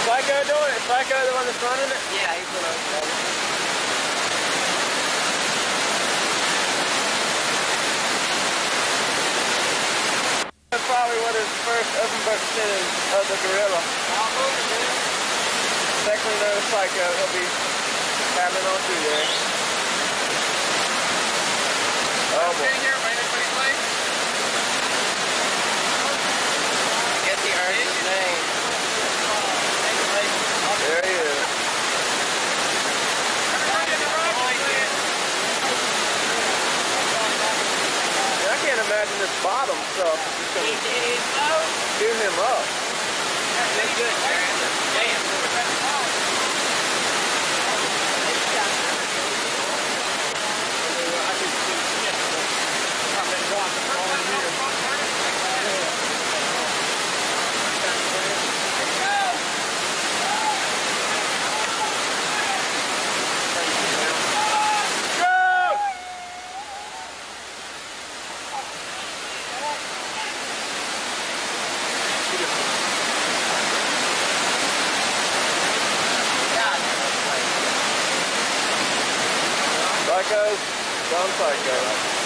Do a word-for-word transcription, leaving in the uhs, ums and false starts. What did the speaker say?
Psycho doing it? Psycho the one that's running it? Yeah, he's gonna. That's probably what his first open book sitting of the gorilla. Secondly, another Psycho. He'll be paddling on through there. Oh boy. Guess he earned his name. There he is. I can't imagine this bottom stuff is going to chew him up. That's good, Damn. Psychos, gone psycho.